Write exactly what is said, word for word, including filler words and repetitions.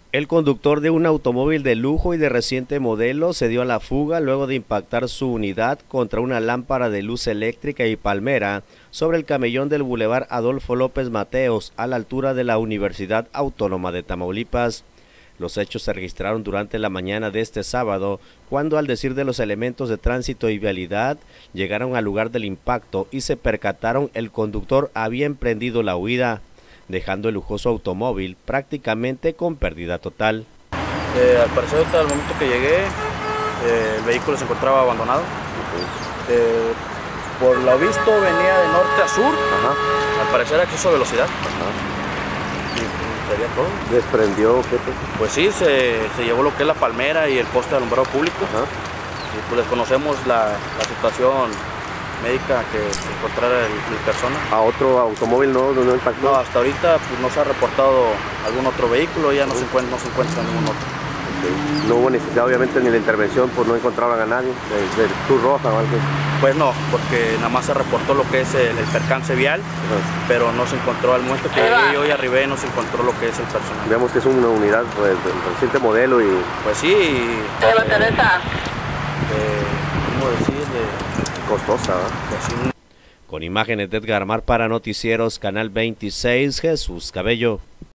El conductor de un automóvil de lujo y de reciente modelo se dio a la fuga luego de impactar su unidad contra una lámpara de luz eléctrica y palmera sobre el camellón del Boulevard Adolfo López Mateos, a la altura de la Universidad Autónoma de Tamaulipas. Los hechos se registraron durante la mañana de este sábado, cuando, al decir de los elementos de tránsito y vialidad, llegaron al lugar del impacto y se percataron el conductor había emprendido la huida, dejando el lujoso automóvil prácticamente con pérdida total. Eh, al parecer, al momento que llegué, eh, el vehículo se encontraba abandonado. Eh, por lo visto venía de norte a sur. Ajá. Al parecer exceso de velocidad. Ajá. Y sería todo. ¿Desprendió qué? Pues sí, se, se llevó lo que es la palmera y el poste de alumbrado público. Ajá. Y pues desconocemos la, la situación médica que se encontrara el, el persona. ¿A otro automóvil no, no impactó? No, hasta ahorita pues, no se ha reportado algún otro vehículo, ya no, uh-huh. se, encuentra, no se encuentra ningún otro. Okay. No hubo necesidad, obviamente, ni la intervención, pues no encontraron a nadie, de, de Cruz Roja o algo. Pues no, porque nada más se reportó lo que es el, el percance vial, uh-huh. pero no se encontró, al momento que llegué yo y arribé, no se encontró lo que es el personal. Digamos que es una unidad pues, del reciente modelo y... Pues sí, y, ¿Qué va a tener esa? Eh, ¿Cómo decirle? Costosa, ¿eh? Pues sí. Con imágenes de Edgar Mar para Noticieros Canal veintiséis, Jesús Cabello.